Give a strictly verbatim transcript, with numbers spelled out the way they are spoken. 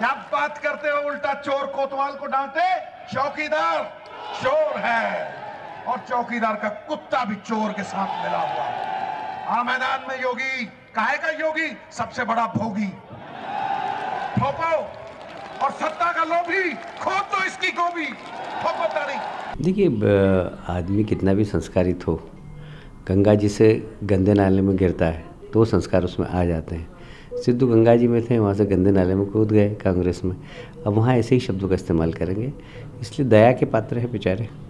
क्या बात करते हो, उल्टा चोर कोतवाल को डांटे। चौकीदार चोर है और चौकीदार का कुत्ता भी चोर के साथ मिला हुआ है। हाँ, मैदान में योगी, काहे का योगी, सबसे बड़ा भोगी। ठोको और सत्ता का लोभी, खो तो इसकी गोभी। ठोको ताड़ी। देखिए, आदमी कितना भी संस्कारित हो, गंगा जी से गंदे नाले में गिरता है तो वो संस्कार उसमें आ जाते हैं। सिद्धू गंगा जी में थे, वहाँ से गंदे नाले में कूद गए कांग्रेस में, अब वहाँ ऐसे ही शब्दों का इस्तेमाल करेंगे, इसलिए दया के पात्र है बेचारे।